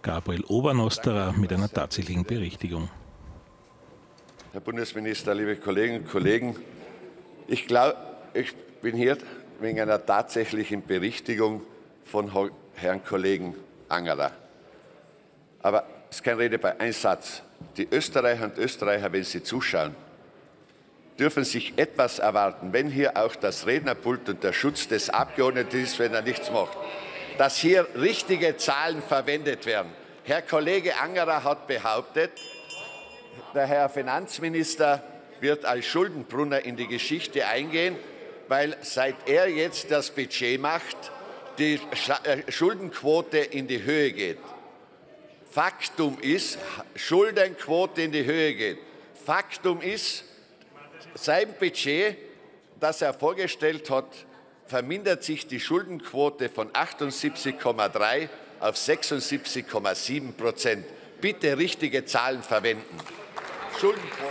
Gabriel Obernosterer mit einer tatsächlichen Berichtigung. Herr Bundesminister, liebe Kolleginnen und Kollegen, ich bin hier wegen einer tatsächlichen Berichtigung von Herrn Kollegen Angerer. Aber es ist keine Rede bei einem Satz. Die Österreicher und Österreicher, wenn sie zuschauen, dürfen sich etwas erwarten, wenn hier auch das Rednerpult und der Schutz des Abgeordneten ist, wenn er nichts macht, dass hier richtige Zahlen verwendet werden. Herr Kollege Angerer hat behauptet, der Herr Finanzminister wird als Schuldenbrunner in die Geschichte eingehen, weil seit er jetzt das Budget macht, die Schuldenquote in die Höhe geht. Faktum ist, Schuldenquote in die Höhe geht. Faktum ist, sein Budget, das er vorgestellt hat, vermindert sich die Schuldenquote von 78,3 auf 76,7%. Bitte richtige Zahlen verwenden. Schuldenquote.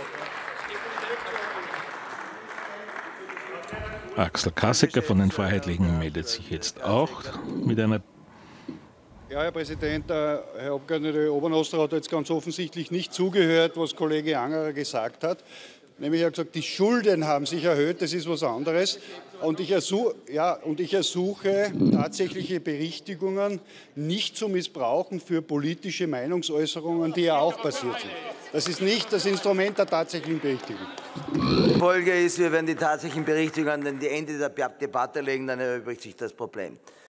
Axel Kassecker von den Freiheitlichen meldet sich jetzt auch mit einer. Ja, Herr Präsident, Herr Abgeordneter Obernosterer hat jetzt ganz offensichtlich nicht zugehört, was Kollege Angerer gesagt hat. Nämlich er hat gesagt, die Schulden haben sich erhöht, das ist was anderes. Und ich ersuche tatsächliche Berichtigungen nicht zu missbrauchen für politische Meinungsäußerungen, die ja auch passiert sind. Das ist nicht das Instrument der tatsächlichen Berichtigung. Die Folge ist, wir werden die tatsächlichen Berichtigungen an die Ende der Debatte legen, dann erübrigt sich das Problem.